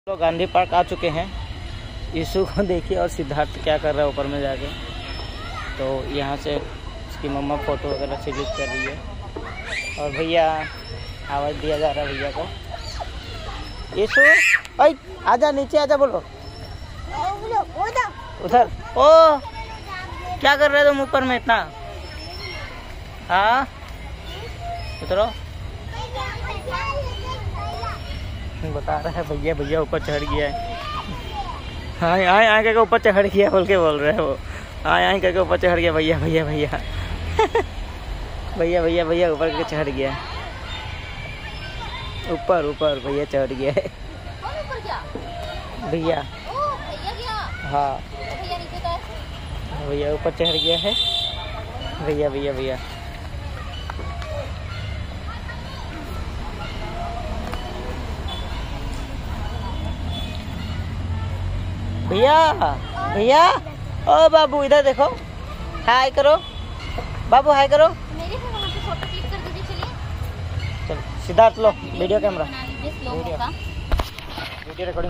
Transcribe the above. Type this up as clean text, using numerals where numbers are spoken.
तो गांधी पार्क आ चुके हैं। यीशु को देखिए और सिद्धार्थ क्या कर रहा है ऊपर में जाके। तो यहाँ से उसकी मम्मा फ़ोटो वगैरह क्लिक कर रही है और भैया आवाज़ दिया जा रहा है भैया को। यीशु भाई आजा, नीचे आजा, बोलो उधर। ओ क्या कर रहे हो तुम ऊपर में इतना? हाँ उतरो। बता रहा है भैया, भैया ऊपर चढ़ गया है। हाँ आए आए करके ऊपर चढ़ गया बोल के बोल रहे हैं वो। आए आए करके ऊपर चढ़ गया भैया, भैया भैया भैया भैया भैया ऊपर के चढ़ गया। ऊपर ऊपर भैया चढ़ गया है भैया। हाँ भैया ऊपर चढ़ गया है भैया, भैया भैया। भैया भैया ओ बाबू इधर देखो, हाय करो बाबू, हाय करो। मेरे से वहाँ पे फोटो क्लिक कर दीजिए। चलिए चलो सिद्धार्थ लो video camera, video video recording.